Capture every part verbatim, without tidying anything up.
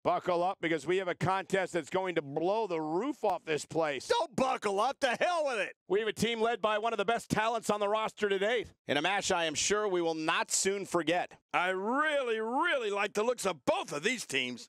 Buckle up because we have a contest that's going to blow the roof off this place. Don't buckle up. To hell with it. We have a team led by one of the best talents on the roster to date. In a match I am sure we will not soon forget. I really, really like the looks of both of these teams.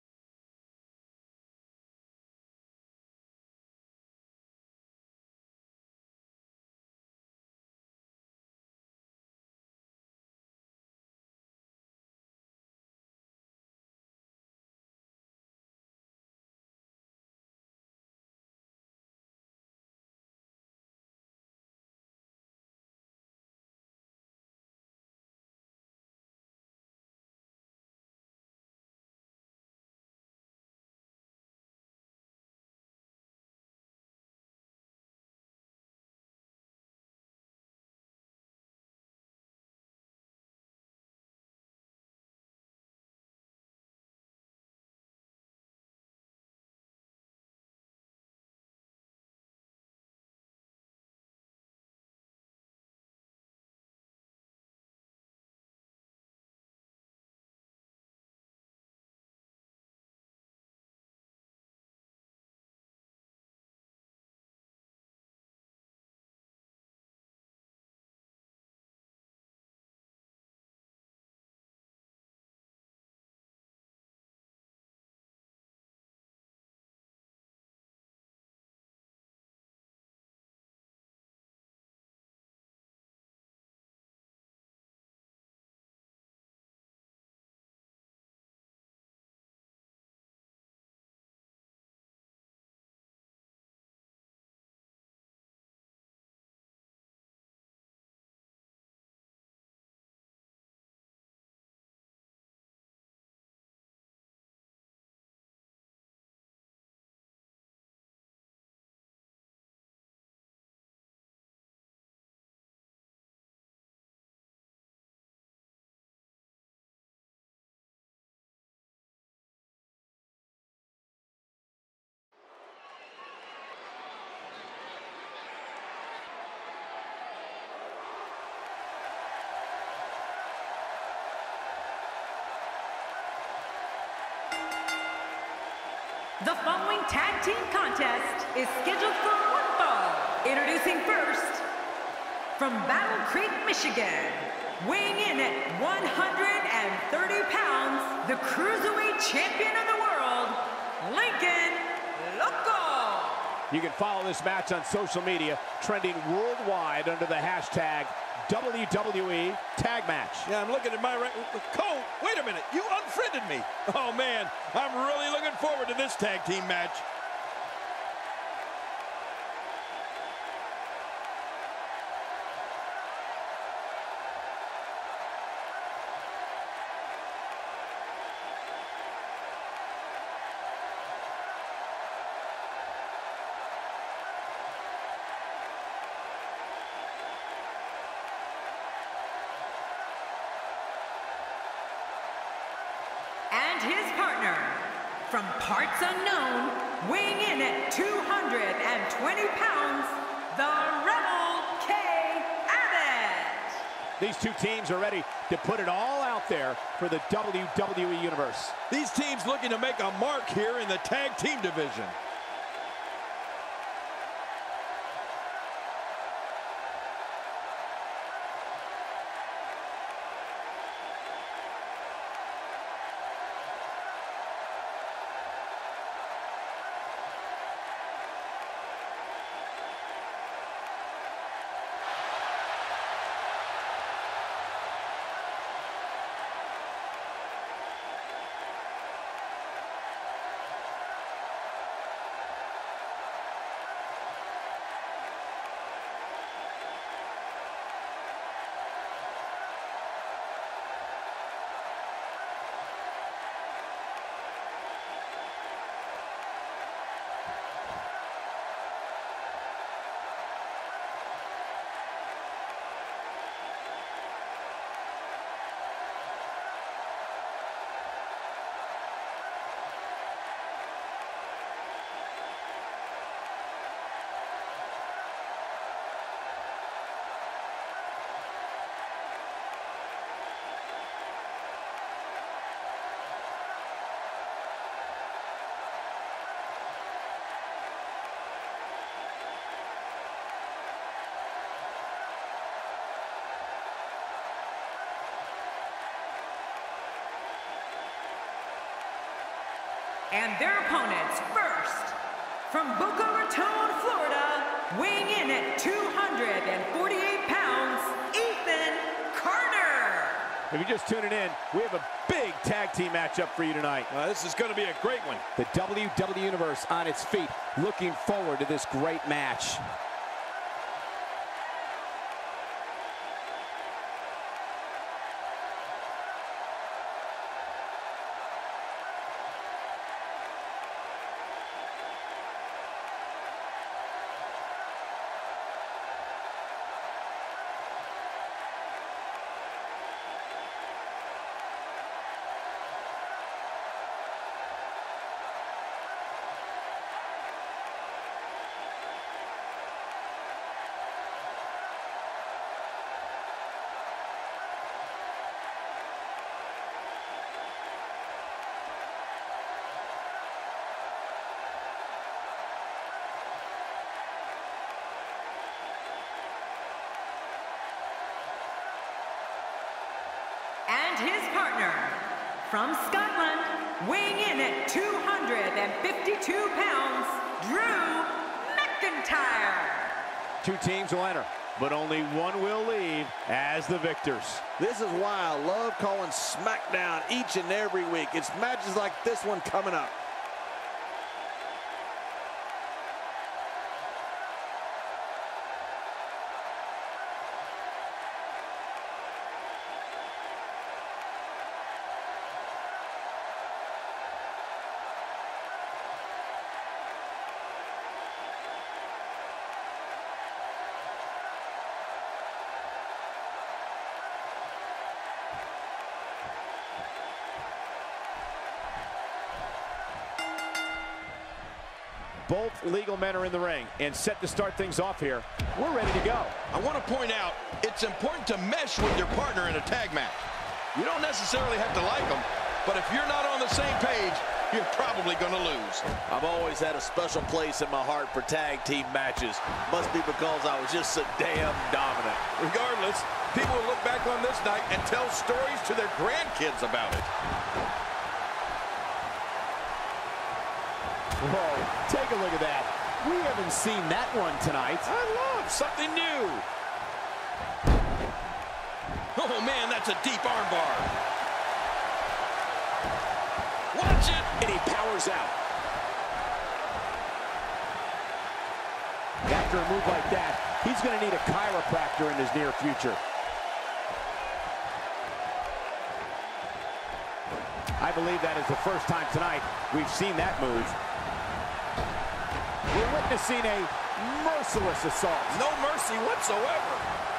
The following tag team contest is scheduled for one fall. Introducing first, from Battle Creek, Michigan, weighing in at one hundred thirty pounds, the Cruiserweight Champion of the World, Lincoln Loco. You can follow this match on social media, trending worldwide under the hashtag W W E Tag Match. Yeah, I'm looking at my right. Cole, wait a minute. You unfriended me. Oh, man. I'm really looking forward to this tag team match. And his partner, from parts unknown, weighing in at two hundred twenty pounds, the Rebel K. Abbott. These two teams are ready to put it all out there for the W W E Universe. These teams looking to make a mark here in the tag team division. And their opponents, first, from Boca Raton, Florida, weighing in at two hundred forty-eight pounds, Ethan Carter. If you're just tuning in, we have a big tag team matchup for you tonight. Uh, this is going to be a great one. The W W E Universe on its feet, looking forward to this great match. And his partner, from Scotland, weighing in at two hundred fifty-two pounds, Drew McIntyre. Two teams will enter, but only one will leave as the victors. This is why I love calling SmackDown each and every week. It's matches like this one coming up. Both legal men are in the ring and set to start things off here. We're ready to go. I want to point out, it's important to mesh with your partner in a tag match. You don't necessarily have to like them, but if you're not on the same page, you're probably going to lose. I've always had a special place in my heart for tag team matches. Must be because I was just so damn dominant. Regardless, people will look back on this night and tell stories to their grandkids about it. Whoa, take a look at that. We haven't seen that one tonight. I love something new. Oh, man, that's a deep armbar. Watch it. And he powers out. After a move like that, he's going to need a chiropractor in his near future. I believe that is the first time tonight we've seen that move. We're witnessing a merciless assault. No mercy whatsoever.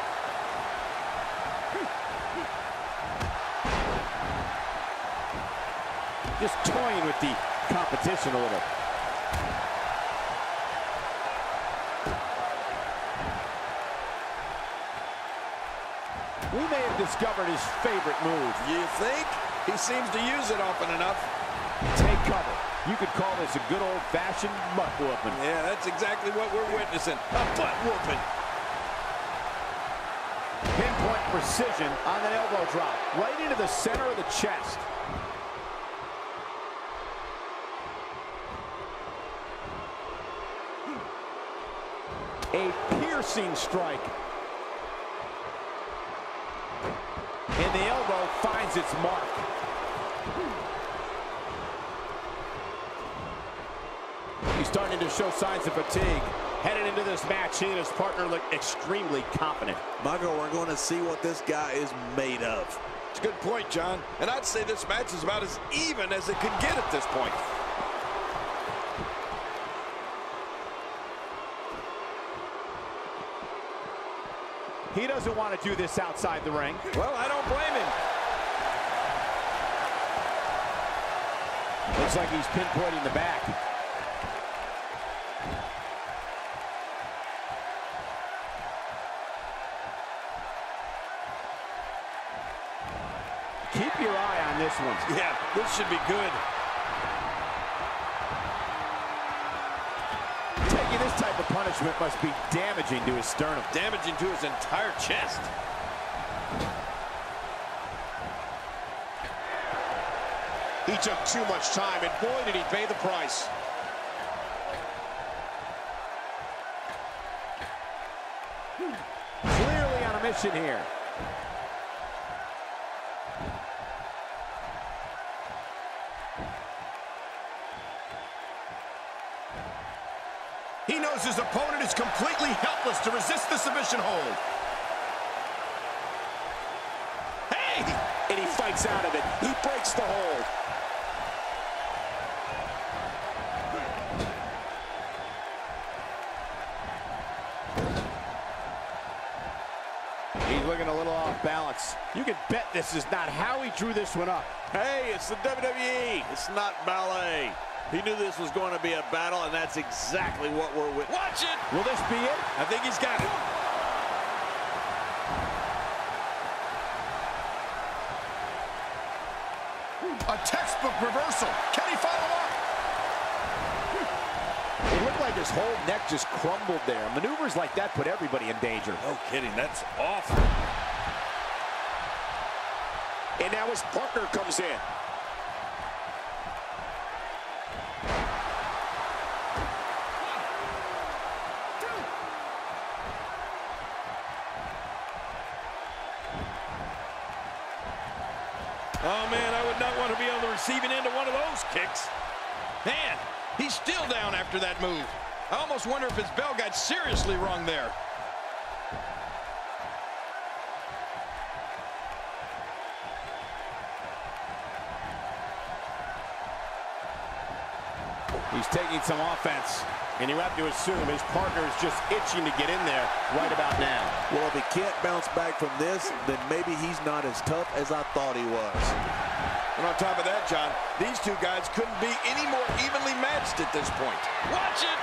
Just toying with the competition a little. We may have discovered his favorite move. You think? He seems to use it often enough. Take cover. You could call this a good old-fashioned butt whooping. Yeah, that's exactly what we're witnessing. A butt whooping. Pinpoint precision on that elbow drop. Right into the center of the chest. A piercing strike. And the elbow finds its mark. He's starting to show signs of fatigue. Headed into this match, he and his partner look extremely confident. Michael, we're going to see what this guy is made of. It's a good point, John. And I'd say this match is about as even as it could get at this point. He doesn't want to do this outside the ring. Well, I don't blame him. Looks like he's pinpointing the back. Keep your eye on this one. Yeah, this should be good. Taking this type of punishment must be damaging to his sternum. Damaging to his entire chest. He took too much time, and boy, did he pay the price. Clearly on a mission here. He knows his opponent is completely helpless to resist the submission hold. Hey! And he fights out of it. He breaks the hold. He's looking a little off balance. You can bet this is not how he drew this one up. Hey, it's the W W E. It's not ballet. He knew this was going to be a battle, and that's exactly what we're with. Watch it! Will this be it? I think he's got it. A textbook reversal. Can he follow up? It looked like his whole neck just crumbled there. Maneuvers like that put everybody in danger. No kidding, that's awful. And now his partner comes in. Oh, man, I would not want to be on the receiving end of one of those kicks. Man, he's still down after that move. I almost wonder if his bell got seriously wrong there. He's taking some offense, and you have to assume his partner is just itching to get in there right about now. Well, if he can't bounce back from this, then maybe he's not as tough as I thought he was. And on top of that, John, these two guys couldn't be any more evenly matched at this point. Watch it!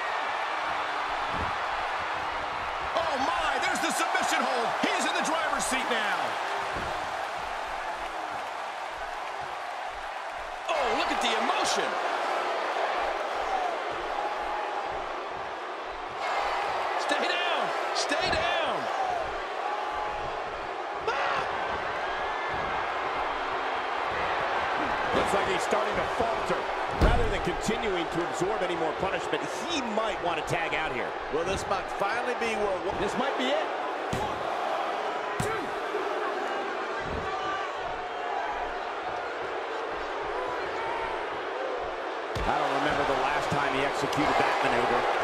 Oh, my, there's the submission hold. He's in the driver's seat now. Oh, look at the emotion. Stay down! Stay down! Looks like he's starting to falter. Rather than continuing to absorb any more punishment, he might want to tag out here. Well, this might finally be where... This might be it. I don't remember the last time he executed that maneuver.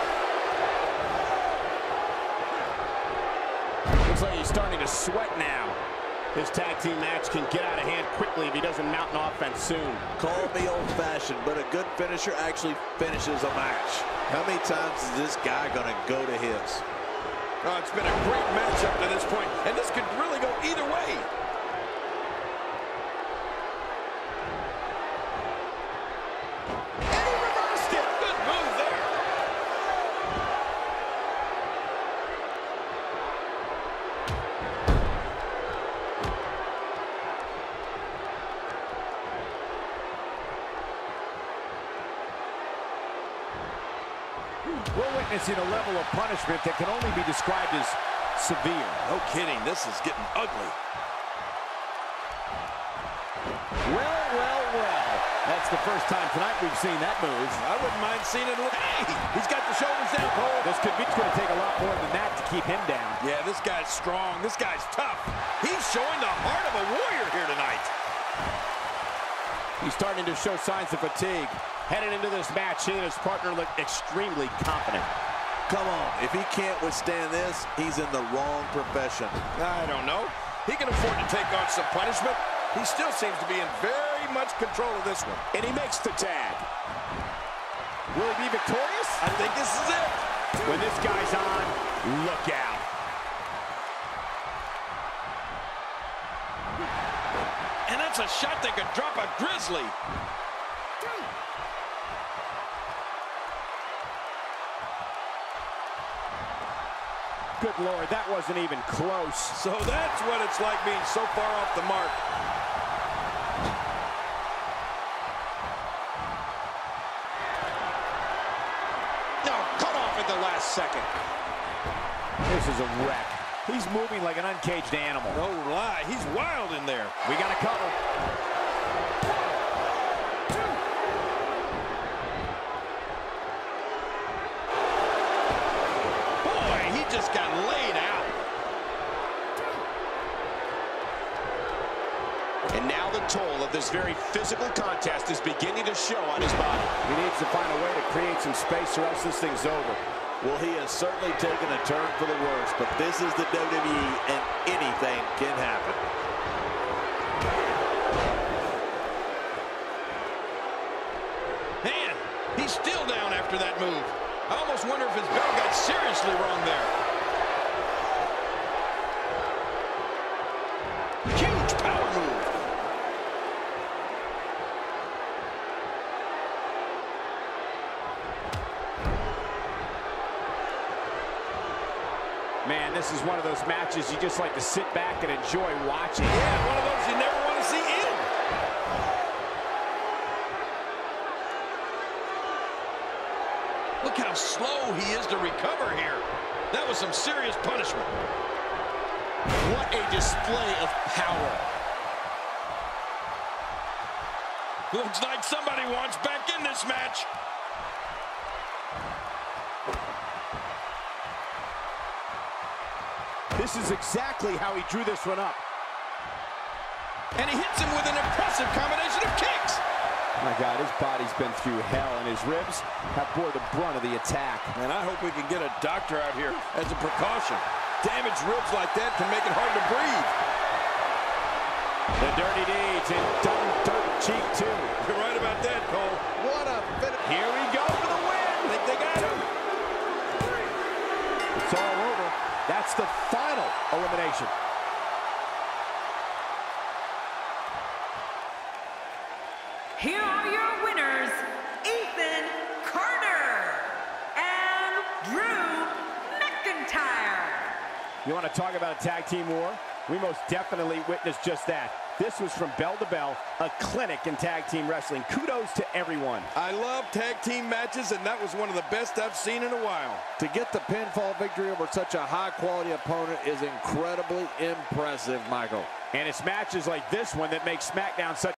Looks like he's starting to sweat now. This tag team match can get out of hand quickly if he doesn't mount an offense soon. Call me old-fashioned, but a good finisher actually finishes a match. How many times is this guy going to go to his? Oh, it's been a great match up to this point, and this could really go either way. And he reversed it. Good move there. We're witnessing a level of punishment that can only be described as severe. No kidding, this is getting ugly. Well, well, well. That's the first time tonight we've seen that move. I wouldn't mind seeing it. Hey, he's got the shoulders down, Cole. This could be going to take a lot more than that to keep him down. Yeah, this guy's strong. This guy's tough. He's showing the heart of a warrior here tonight. He's starting to show signs of fatigue. Headed into this match, he and his partner look extremely confident. Come on, if he can't withstand this, he's in the wrong profession. I don't know. He can afford to take on some punishment. He still seems to be in very much control of this one. And he makes the tag. Will he be victorious? I think this is it. When this guy's on, look out. And that's a shot that could drop a grizzly. Good Lord, that wasn't even close. So that's what it's like being so far off the mark. No, cut off at the last second. This is a wreck. He's moving like an uncaged animal. No lie, he's wild in there. We got a cover. This very physical contest is beginning to show on his body. He needs to find a way to create some space or else this thing's over. Well, he has certainly taken a turn for the worse, but this is the W W E, and anything can happen. Man, he's still down after that move. I almost wonder if his bell got seriously wrong there. Huge power move. Man, this is one of those matches you just like to sit back and enjoy watching. Yeah, one of those you never want to see end. Look how slow he is to recover here. That was some serious punishment. What a display of power. Looks like somebody wants back in this match. This is exactly how he drew this one up. And he hits him with an impressive combination of kicks. My God, his body's been through hell, and his ribs have bore the brunt of the attack. And I hope we can get a doctor out here as a precaution. Damaged ribs like that can make it hard to breathe. The dirty deeds and dumb dirt cheek, too. You're right about that, Cole. What a finish. Here we go for the win. I think they got him. It's all over. That's the final elimination. Here are your winners, Ethan Carter and Drew McIntyre. You want to talk about a tag team war? We most definitely witnessed just that. This was from bell to bell, a clinic in tag team wrestling. Kudos to everyone. I love tag team matches, and that was one of the best I've seen in a while. To get the pinfall victory over such a high-quality opponent is incredibly impressive, Michael. And it's matches like this one that make SmackDown such